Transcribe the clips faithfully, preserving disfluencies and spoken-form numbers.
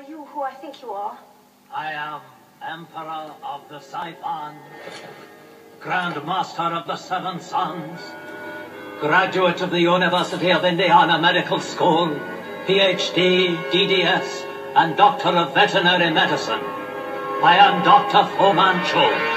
Are you who I think you are? I am Emperor of the Siphon, Grand Master of the Seven Suns, graduate of the University of Indiana Medical School, P H D, D D S, and Doctor of Veterinary Medicine. I am Doctor Fu Manchu.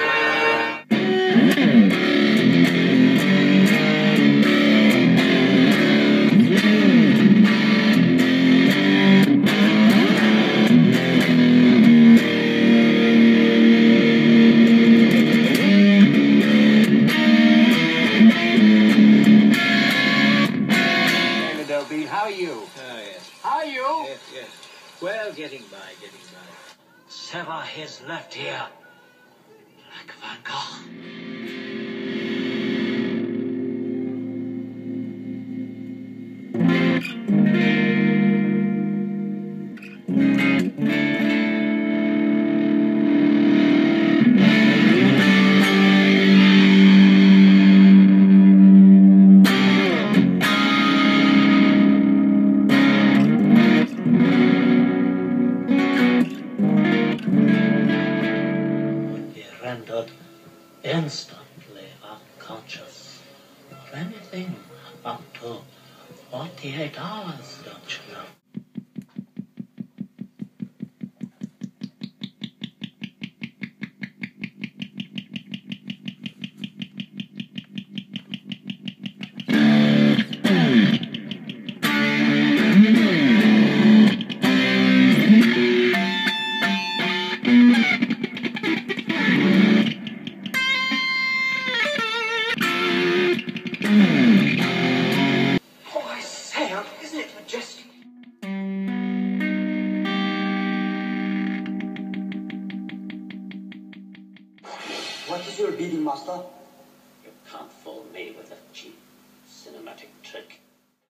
How are you? Oh, yes. How are you? Yes, yes. Well, getting by, getting by. Sever his left ear, like Van Gogh. Rendered instantly unconscious for anything up to forty-eight hours, don't you know? Isn't it majestic? What is your bidding, master? You can't fool me with a cheap cinematic trick.